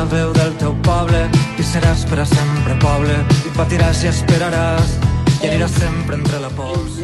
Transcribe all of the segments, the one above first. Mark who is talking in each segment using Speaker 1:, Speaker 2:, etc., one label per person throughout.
Speaker 1: la veu del teu poble, i seràs per a sempre poble, i patiràs i esperaràs, i aniràs sempre entre la pols.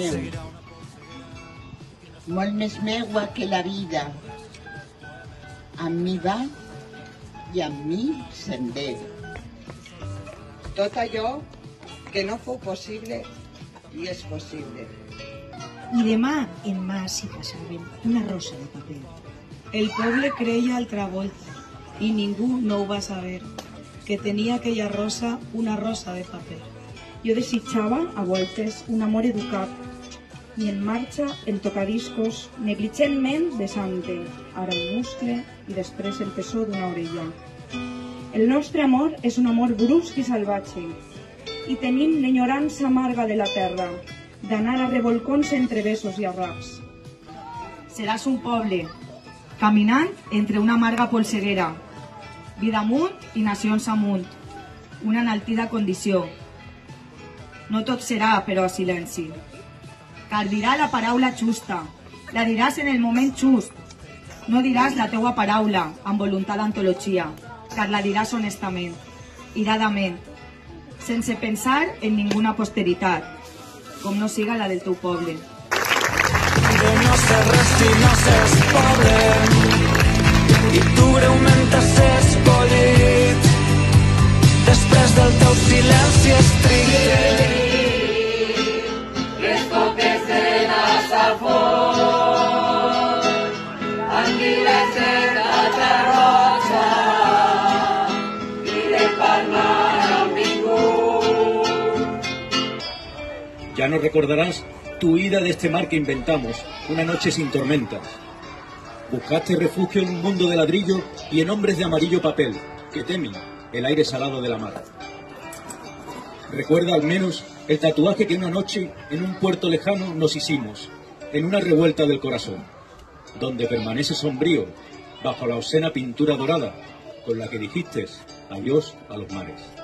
Speaker 2: Molt més meua que la vida. Amb mi va i amb mi se'n ve. Tot allò que no fou possible i és possible.
Speaker 3: I demà en mà s'hi passaven una rosa de paper.
Speaker 4: El poble creia altra volta i ningú no ho va saber, que tenia aquella rosa una rosa de paper.
Speaker 3: Jo desitjava a voltes un amor educat i en marxa el tocadiscos negligentment besante, ara el muscle i després el pessó d'una orella. El nostre amor és un amor brusc i salvatge i tenim l'enyorança amarga de la terra, d'anar a revolcons entre besos i arraps.
Speaker 5: Seràs un poble, caminant entre una amarga polseguera, vida amunt i nacions amunt, una enaltida condició. No tot serà, però, a silenci. Cal dirà la paraula justa, la diràs en el moment just. No diràs la teua paraula amb voluntat d'antologia, car la diràs honestament, iradament, sense pensar en ninguna posteritat, com no siga la del teu poble.
Speaker 1: De no ser res si no s'és poble, i tu greument has escollit, després del teu silenci estricte.
Speaker 6: Les coques de l'Assafort, anguiles de Catarroja, i de Palma han vingut.
Speaker 7: Ya no recordarás tu ida de este mar que inventamos, una noche sin tormentas. Buscaste refugio en un mundo de ladrillo y en hombres de amarillo papel, que temen el aire salado de la mar. Recuerda al menos el tatuaje que una noche en un puerto lejano nos hicimos, en una revuelta del corazón, donde permanece sombrío, bajo la obscena pintura dorada, con la que dijiste adiós a los mares.